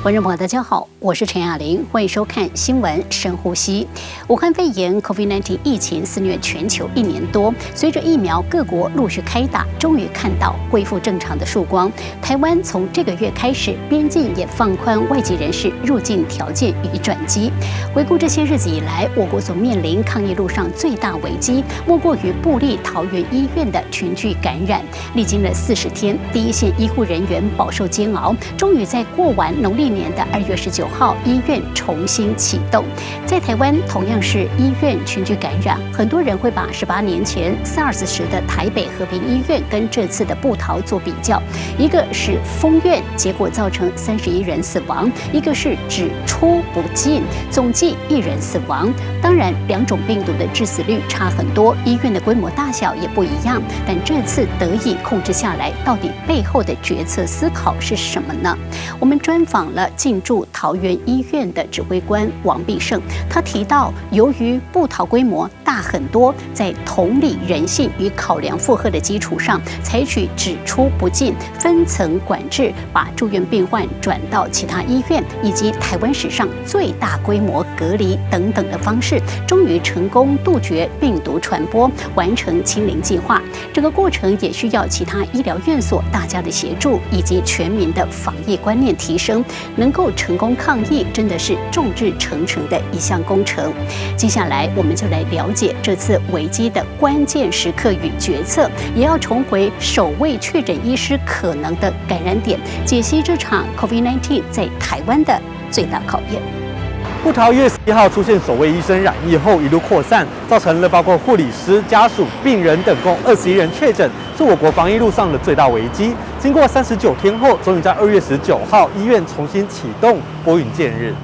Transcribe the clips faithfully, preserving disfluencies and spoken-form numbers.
观众朋友，大家好，我是陈雅玲，欢迎收看新闻深呼吸。武汉肺炎 COVID 十九 疫情肆虐全球一年多，随着疫苗各国陆续开打，终于看到恢复正常的曙光。台湾从这个月开始，边境也放宽外籍人士入境条件与转机。回顾这些日子以来，我国所面临抗疫路上最大危机，莫过于部立桃园医院的群聚感染。历经了四十天，第一线医护人员饱受煎熬，终于在过完农历年的二月十九号，医院重新启动。在台湾，同样是医院群聚感染，很多人会把十八年前 SARS 时的台北和平医院跟这次的部桃做比较，一个是封院，结果造成三十一人死亡；一个是只出不进，总计一人死亡。当然，两种病毒的致死率差很多，医院的规模大小也不一样，但这次得以控制下来，到底背后的决策思考是什么呢？我们专访了进驻桃园医院的指挥官王必胜，他提到，由于部桃规模大很多，在同理人性与考量负荷的基础上，采取只出不进、分层管制，把住院病患转到其他医院，以及台湾史上最大规模隔离等等的方式，终于成功杜绝病毒传播，完成清零计划。这个过程也需要其他医疗院所大家的协助，以及全民的防疫观念提升，能够成功抗疫，真的是众志成城的一项工程。接下来，我们就来了解这次危机的关键时刻与决策，也要重回首位确诊医师可能的感染点，解析这场 COVID 十九 在台湾的最大考验。 部桃一月十一号出现首位医生染疫后一路扩散，造成了包括护理师、家属、病人等共二十一人确诊，是我国防疫路上的最大危机。经过三十九天后，终于在二月十九号医院重新启动，拨云见日。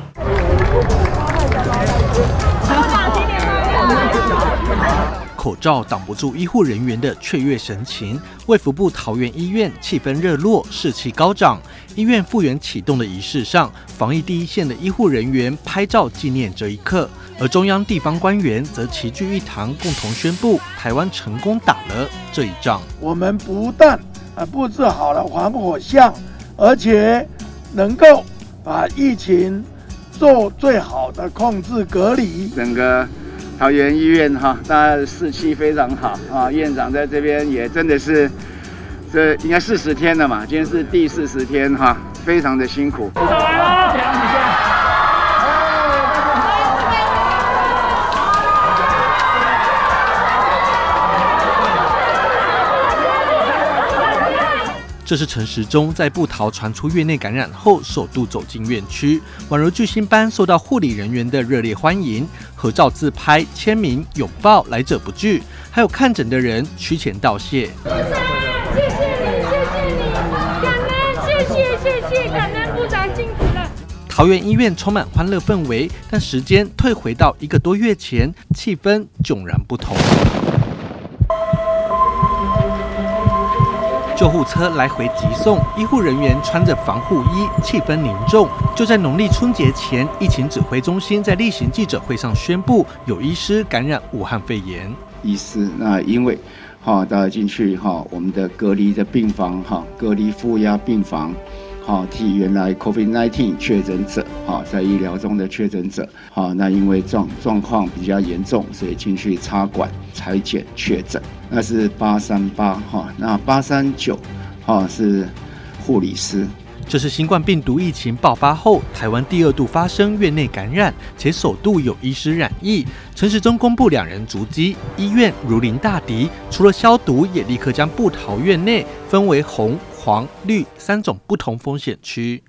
口罩挡不住医护人员的雀跃神情，卫福部桃园医院气氛热络，士气高涨。医院复原启动的仪式上，防疫第一线的医护人员拍照纪念这一刻，而中央地方官员则齐聚一堂，共同宣布台湾成功打了这一仗。 我们不但布置好了防火巷，而且能够把疫情做最好的控制隔离。 整个桃园医院哈，大家的士气非常好啊！院长在这边也真的是，这应该四十天了嘛，今天是第四十天哈，非常的辛苦。 这是陈时中在部桃传出院内感染后，首度走进院区，宛如巨星般受到护理人员的热烈欢迎，合照自拍、签名、拥抱，来者不拒，还有看诊的人趋前道谢。 部长，谢谢你，谢谢你，感恩，谢谢谢谢，感恩部长辛苦了。 桃园医院充满欢乐氛围，但时间退回到一个多月前，气氛迥然不同。救护车来回急送，医护人员穿着防护衣，气氛凝重。就在农历春节前，疫情指挥中心在例行记者会上宣布，有医师感染武汉肺炎。 医师那因为哈，大家进去哈，我们的隔离的病房哈，隔离负压病房。好，替原来 COVID 十九 确诊者，好，在医疗中的确诊者，好，那因为状状况比较严重，所以进去插管采检确诊，那是八三八哈，那八三九哈是护理师。 这是新冠病毒疫情爆发后，台湾第二度发生院内感染，且首度有医师染疫。陈时中公布两人足迹，医院如临大敌，除了消毒，也立刻将部桃院内分为红、黄、绿三种不同风险区。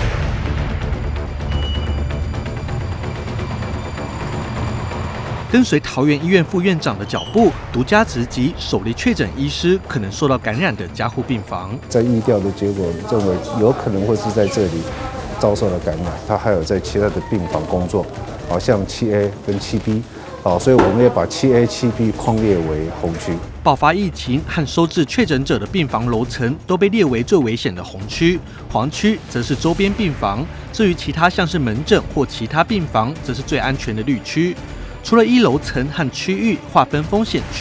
跟随桃园医院副院长的脚步，独家直击首例确诊医师可能受到感染的加护病房。 在疫调的结果认为有可能会是在这里遭受了感染，他还有在其他的病房工作，好像七 A 跟七 B， 好，所以我们也把七 A、七 B 框列为红区。 爆发疫情和收治确诊者的病房楼层都被列为最危险的红区，黄区则是周边病房。至于其他像是门诊或其他病房，则是最安全的绿区。除了一楼层和区域划分风险区，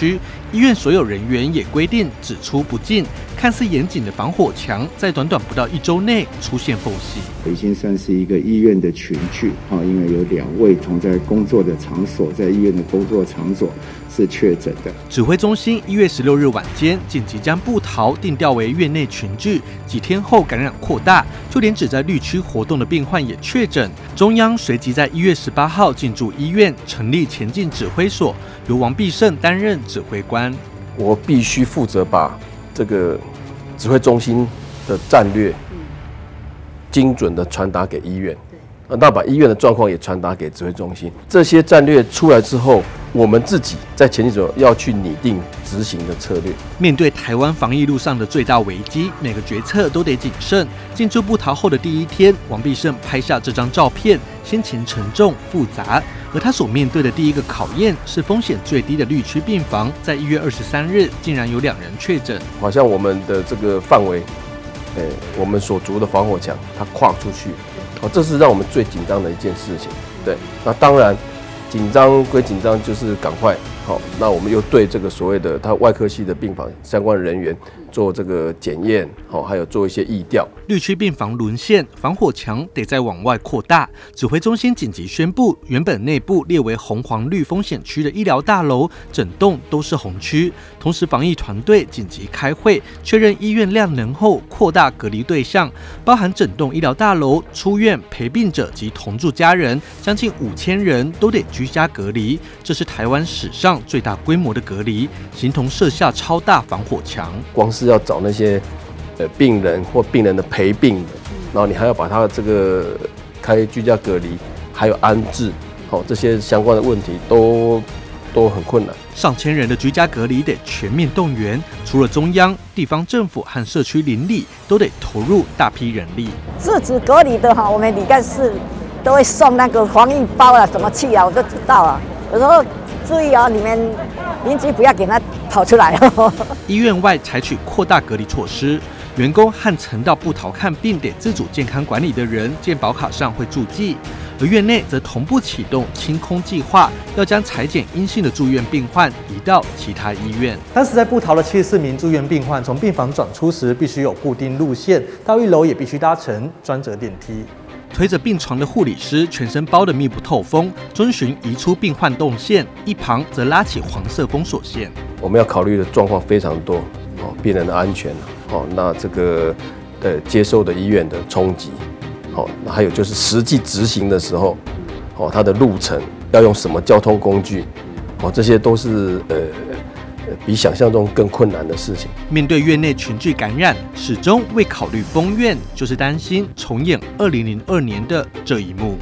医院所有人员也规定只出不进，看似严谨的防火墙，在短短不到一周内出现缝隙。 已经算是一个医院的群聚，哈，因为有两位同在工作的场所，在医院的工作场所是确诊的。 指挥中心一月十六日晚间紧急将部桃定调为院内群聚，几天后感染扩大，就连只在绿区活动的病患也确诊。中央随即在一月十八号进驻医院，成立前进指挥所，由王必胜担任指挥官。 我必须负责把这个指挥中心的战略精准的传达给医院，那把医院的状况也传达给指挥中心。这些战略出来之后，我们自己在前进者要去拟定执行的策略。 面对台湾防疫路上的最大危机，每个决策都得谨慎。进驻部桃后的第一天，王必胜拍下这张照片，心情沉重复杂。而他所面对的第一个考验是风险最低的绿区病房，在一月二十三日竟然有两人确诊。 好像我们的这个范围。欸、我们所筑的防火墙，它跨出去，哦，这是让我们最紧张的一件事情。对，那当然紧张归紧张，就是赶快好。那我们又对这个所谓的他外科系的病房相关人员做这个检验，好，还有做一些疫调。 绿区病房沦陷，防火墙得再往外扩大。指挥中心紧急宣布，原本内部列为红黄绿风险区的医疗大楼，整栋都是红区。同时，防疫团队紧急开会，确认医院量能后扩大隔离对象，包含整栋医疗大楼、出院陪病者及同住家人，将近五千人都得居家隔离。这是台湾史上最大规模的隔离，形同设下超大防火墙。 光是要找那些呃病人或病人的陪病的，然后你还要把他这个开居家隔离，还有安置，好，这些相关的问题都都很困难。 上千人的居家隔离得全面动员，除了中央、地方政府和社区邻里，都得投入大批人力。 自主隔离的哈，我们里干事都会送那个防疫包啊，怎么去啊，我都知道啊。有时候注意啊，你们邻居不要给他跑出来哦。 医院外采取扩大隔离措施。员工和曾到部桃看病得自主健康管理的人，健保卡上会注记；而院内则同步启动清空计划，要将采检阴性的住院病患移到其他医院。 当时在部桃的七十四名住院病患从病房转出时，必须有固定路线，到一楼也必须搭乘专责电梯。 推着病床的护理师全身包得密不透风，遵循移出病患动线，一旁则拉起黄色封锁线。 我们要考虑的状况非常多，哦，病人的安全，哦，那这个呃接受的医院的冲击，哦，那还有就是实际执行的时候，哦，它的路程要用什么交通工具，哦，这些都是呃。比想象中更困难的事情。 面对院内群聚感染，始终未考虑封院，就是担心重演二零零二年的这一幕。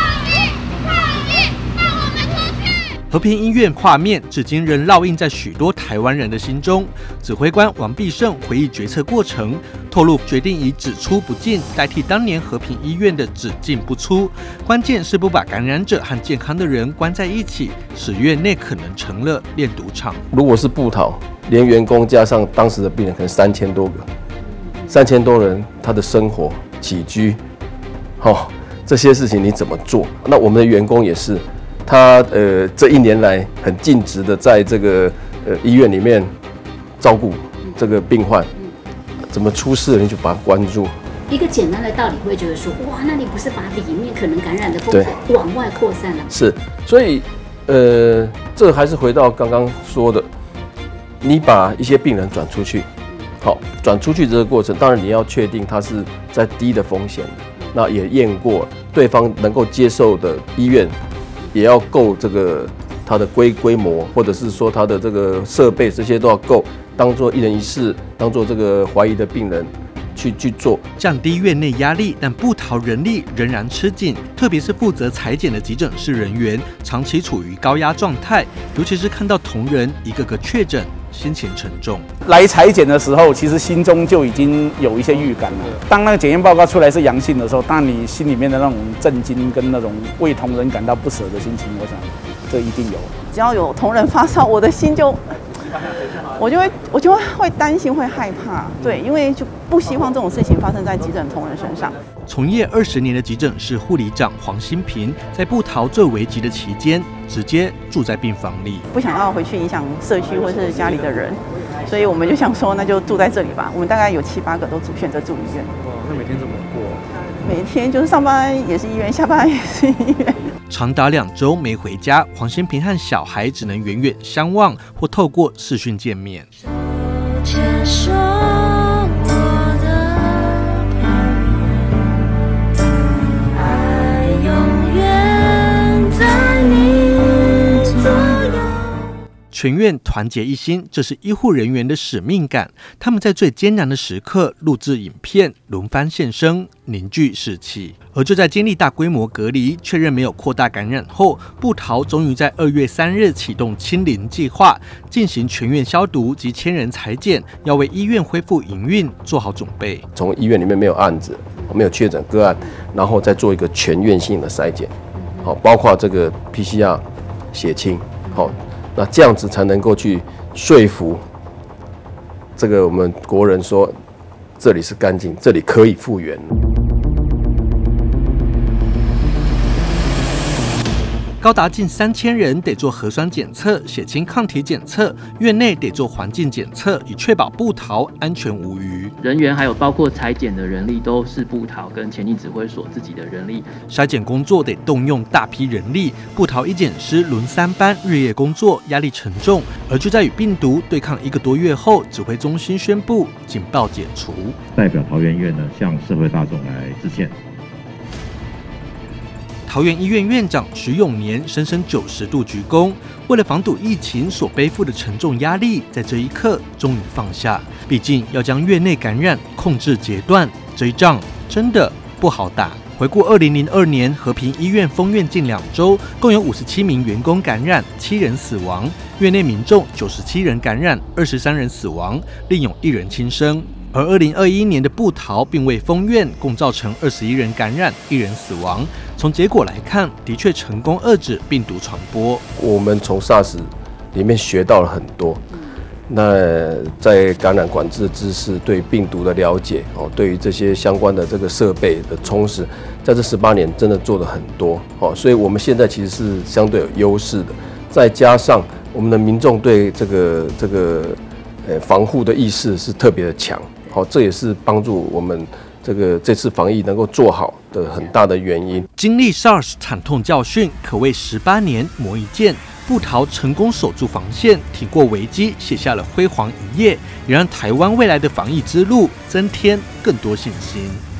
和平医院画面至今仍烙印在许多台湾人的心中。指挥官王必胜回忆决策过程，透露决定以只出不进代替当年和平医院的只进不出，关键是不把感染者和健康的人关在一起，使院内可能成了炼赌场。 如果是部桃，连员工加上当时的病人，可能三千多个，三千多人，他的生活起居，哦，这些事情你怎么做？那我们的员工也是。他呃这一年来很尽职的在这个呃医院里面照顾这个病患，怎么出事了你就把他关注。 一个简单的道理会觉得说，哇，那你不是把里面可能感染的风险往外扩散了？ 是，所以呃这还是回到刚刚说的，你把一些病人转出去，好，转出去这个过程，当然你要确定他是在低的风险的，那也验过对方能够接受的医院。也要够这个它的规规模，或者是说它的这个设备，这些都要够，当做一人一室，当做这个怀疑的病人去去做， 降低院内压力。但部桃人力仍然吃紧，特别是负责采检的急诊室人员，长期处于高压状态，尤其是看到同仁一个个确诊，心情沉重。 来采检的时候，其实心中就已经有一些预感了。当那个检验报告出来是阳性的时候，当然你心里面的那种震惊跟那种为同仁感到不舍的心情，我想这一定有。 只要有同仁发烧，我的心就我就会我就会会担心，会害怕，对，因为就不希望这种事情发生在急诊同仁身上。 从业二十年的急诊室护理长黄新平，在部桃最危急的期间，直接住在病房里， 不想要回去影响社区或是家里的人，所以我们就想说，那就住在这里吧。我们大概有七八个都住选择住医院。 哇，那每天怎么过？ 每天就是上班也是医院，下班也是医院。 长达两周没回家，黄新平和小孩只能远远相望，或透过视讯见面。 牵手我的爱，永远在你左右。 全院团结一心，这是医护人员的使命感。他们在最艰难的时刻录制影片，轮番现身，凝聚士气。而就在经历大规模隔离，确认没有扩大感染后，部桃终于在二月三日启动清零计划，进行全院消毒及千人采检，要为医院恢复营运做好准备。 从医院里面没有案子，没有确诊个案，然后再做一个全院性的筛检，好，包括这个 P C R 血清，好，那这样子才能够去说服这个我们国人说，这里是干净，这里可以复原。 高达近三千人得做核酸检测、血清抗体检测，院内得做环境检测，以确保部桃安全无虞。 人员还有包括采检的人力都是部桃跟前进指挥所自己的人力。 筛检工作得动用大批人力，部桃医检师轮三班，日夜工作，压力沉重。而就在与病毒对抗一个多月后，指挥中心宣布警报解除， 代表桃园院呢向社会大众来致歉。 桃园医院院长徐永年深深九十度鞠躬，为了防堵疫情所背负的沉重压力，在这一刻终于放下。毕竟要将院内感染控制截断，这一仗真的不好打。回顾二零零二年和平医院封院近两周，共有五十七名员工感染，七人死亡；院内民众九十七人感染，二十三人死亡，另有一人轻生。而二零二一年的部桃并未封院，共造成二十一人感染，一人死亡。从结果来看，的确成功遏制病毒传播。 我们从 SARS 里面学到了很多。那在感染管制的知识、对病毒的了解哦，对于这些相关的这个设备的充实，在这十八年真的做了很多哦，所以我们现在其实是相对有优势的。再加上我们的民众对这个这个呃防护的意识是特别的强。好，这也是帮助我们这个这次防疫能够做好的很大的原因。 经历 SARS 惨痛教训，可谓十八年磨一剑。部桃成功守住防线，挺过危机，写下了辉煌一页，也让台湾未来的防疫之路增添更多信心。